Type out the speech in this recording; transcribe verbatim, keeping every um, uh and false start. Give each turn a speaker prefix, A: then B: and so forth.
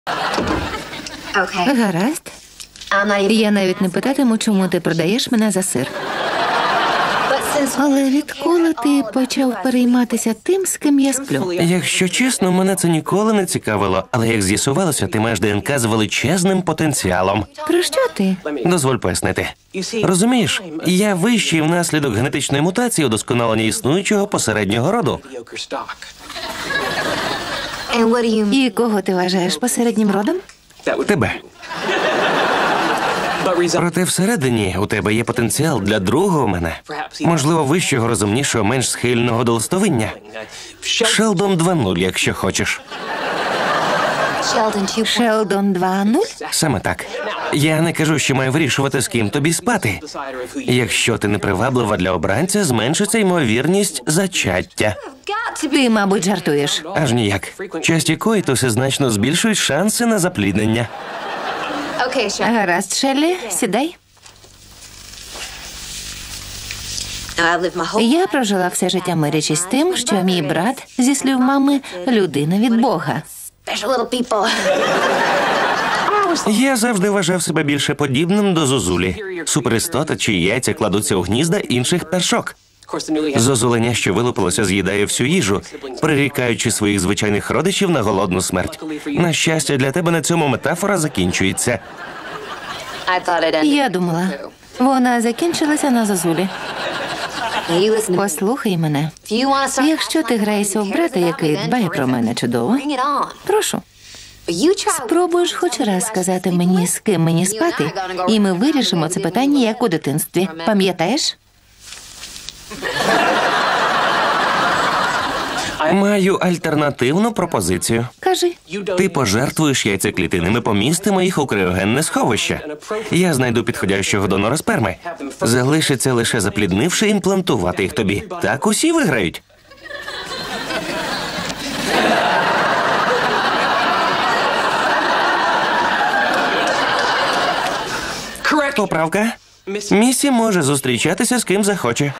A: Гаразд. Я навіть не питатиму, чому ти продаєш мене за сир. Але відколи ти почав перейматися тим, з ким я сплю?
B: Якщо чесно, мене це ніколи не цікавило. Але як з'ясувалося, ти маєш ДНК з величезним потенціалом.
A: Про що ти?
B: Дозволь пояснити. Розумієш, я вищий внаслідок генетичної мутації удосконалення існуючого посереднього роду.
A: І кого ти вважаєш посереднім родом?
B: Тебе. Проте всередині у тебе є потенціал для другого мене. Можливо, вищого, розумнішого, менш схильного до листовиння. Шелдон два нуль, якщо хочеш.
A: Шелдон два нуль?
B: Саме так. Я не кажу, що маю вирішувати, з ким тобі спати. Якщо ти неприваблива для обранця, зменшиться ймовірність зачаття.
A: Ти, мабуть, жартуєш.
B: Аж ніяк. Часті коїтуси значно збільшують шанси на запліднення.
A: Гаразд, Шеллі, сідай. Я прожила все життя мирячись з тим, що мій брат, зі слів мами, людина від Бога.
B: Я завжди вважав себе більше подібним до зозулі. Суперістота, чиї яйця кладуться у гнізда інших пташок. Зозуленя, що вилупилося, з'їдає всю їжу, прирікаючи своїх звичайних родичів на голодну смерть. На щастя, для тебе на цьому метафора закінчується.
A: Я думала, вона закінчилася на зозулі. Послухай мене. Якщо ти граєшся в брата, який дбає про мене чудово, прошу. Спробуєш хоч раз сказати мені, з ким мені спати, і ми вирішимо це питання, як у дитинстві. Пам'ятаєш?
B: Маю альтернативну пропозицію.
A: Кажи.
B: Ти пожертвуєш яйцеклітини, ми помістимо їх у криогенне сховище. Я знайду підходящого донора сперми. Залишиться лише запліднивши імплантувати їх тобі. Так усі виграють. Поправка. Місі може зустрічатися з ким захоче.